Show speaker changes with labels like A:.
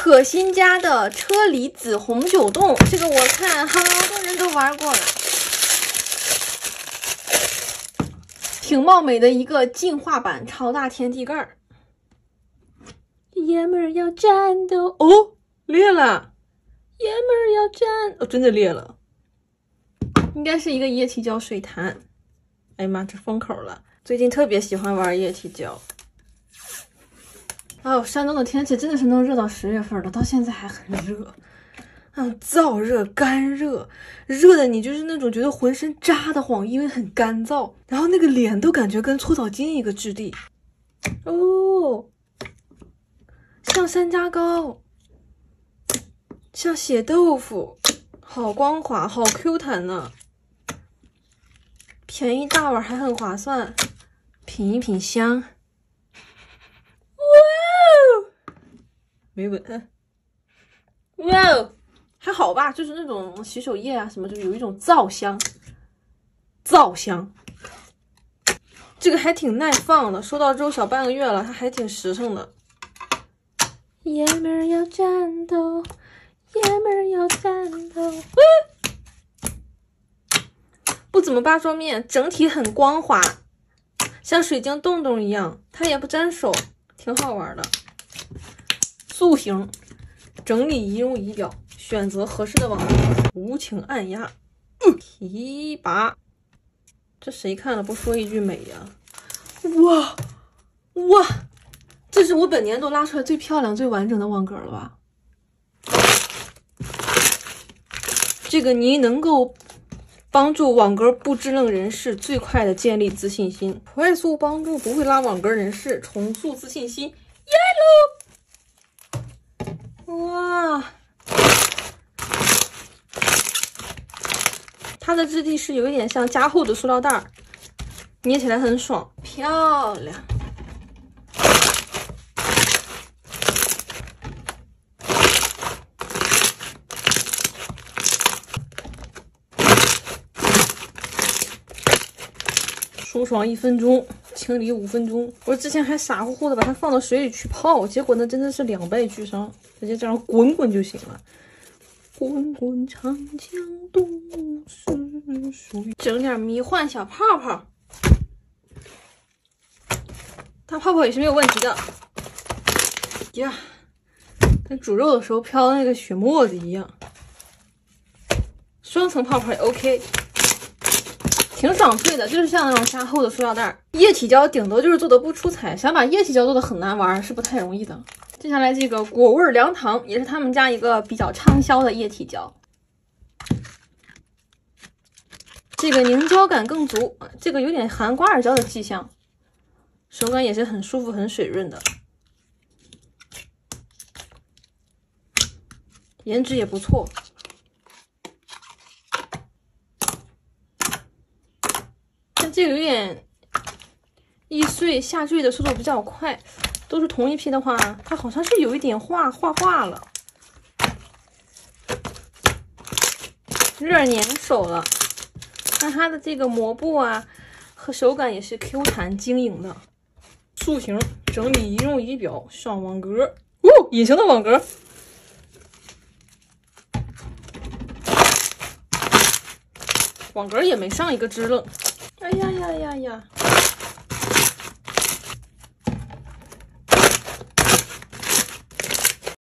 A: 可心家的车厘子红酒冻，这个我看好多人都玩过了，挺貌美的一个进化版超大天地盖。爷们儿要战斗哦，裂了！爷们儿要战哦，真的裂了，应该是一个液体胶水潭。哎呀妈，这封口了。最近特别喜欢玩液体胶。哎呦，山东的天气真的是能热到10月份了，到现在还很热，燥热、干热，热的你就是那种觉得浑身扎得慌，因为很干燥，然后那个脸都感觉跟搓澡巾一个质地。哦，像山楂糕，像血豆腐，好光滑，好 Q 弹呢。便宜大碗还很划算，品一品香。没闻，哇哦，还好吧，就是那种洗手液啊什么，就有一种皂香，皂香。这个还挺耐放的，收到之后小半个月了，它还挺实诚的。爷们儿要战斗，爷们儿要战斗。不怎么扒桌面，整体很光滑，像水晶洞洞一样，它也不沾手，挺好玩的。塑形，整理仪容仪表，选择合适的网格，无情按压，提拔。这谁看了不说一句美呀？哇哇，这是我本年度拉出来最漂亮、最完整的网格了吧？这个泥能够帮助网格不支棱人士最快的建立自信心，快速帮助不会拉网格人士重塑自信心。耶喽！哇，它的质地是有一点像加厚的塑料袋，捏起来很爽，漂亮。舒爽1分钟，清理5分钟。我之前还傻乎乎的把它放到水里去泡，结果呢真的是两败俱伤，直接这样滚滚就行了。滚滚长江东逝水，整点迷幻小泡泡，它泡泡也是没有问题的。呀，跟煮肉的时候飘那个血沫子一样。双层泡泡也 OK。挺爽脆的，就是像那种加厚的塑料袋。液体胶顶多就是做的不出彩，想把液体胶做的很难玩是不太容易的。接下来这个果味凉糖也是他们家一个比较畅销的液体胶，这个凝胶感更足，这个有点含瓜尔胶的迹象，手感也是很舒服、很水润的，颜值也不错。这个有点易碎下坠的速度比较快，都是同一批的话，它好像是有一点化了，有点粘手了。那它的这个膜布啊和手感也是 Q 弹晶莹的。塑形，整理仪容仪表，上网格，隐形的网格。网格也没上一个支棱。哎呀呀呀呀！